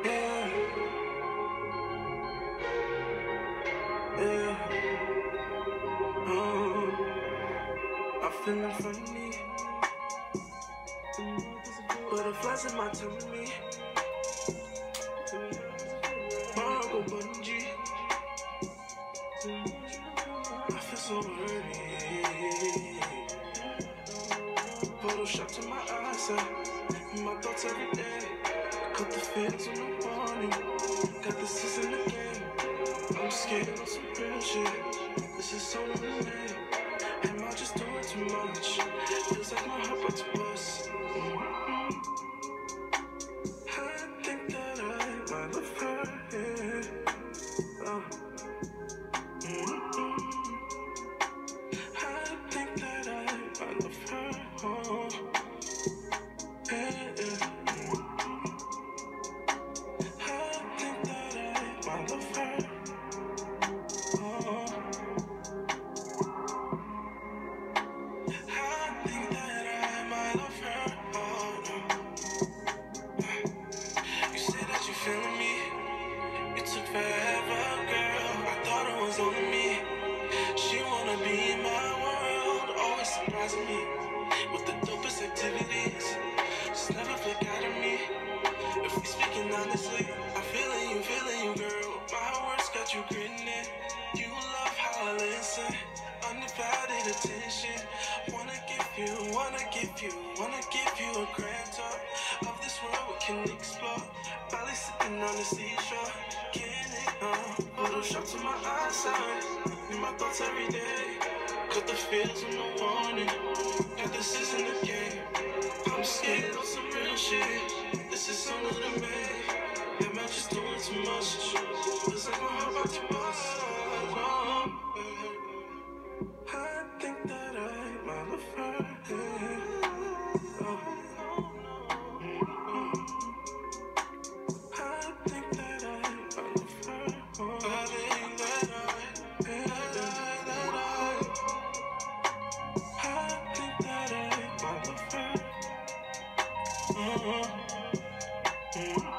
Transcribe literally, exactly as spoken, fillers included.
Yeah, yeah. Oh, I'm feeling funny. Butterflies in my tummy. Margot bungee. I feel so worried. Photoshop to my eyesight. In my thoughts every day. Cut the feels in the morning. Got the sis in the game. I'm scared of some real shit. This is so late. Am I just doing too much? Feels like my heart about to bust. Mm-hmm. I think that I might have her. Yeah. Oh. Mm-hmm. I think that I might have her. Oh. Yeah, yeah. Mm-hmm. I think that I might have her. Oh. I think that I might have her. Oh, no. You say that you feeling me. It took forever, girl. I thought it was only me. She wanna be in my world, always surprising me with the dopest activities. Just never flick out of me. If we speaking honestly, I'm feeling you, feeling you, girl. My words got you grinning. You love how I listen. Undivided attention. Wanna give you, wanna give you, wanna give you a grand tour of this world we can explore. Bali sitting on the seashore. Can't ignore. Photoshop to my eyesight. In my thoughts every day. Cut the feels in the morning. Got this is in the game. I'm scared of some real shit. This is so new to me. Am I just doing too much? Feels like my heart about to bust. Oh, I think that I might have heard it. Oh. Mm-hmm. I think that I might have heard. Oh. I think that I, that I, that I, I think that I might have heard. Uh-huh. Mm-hmm.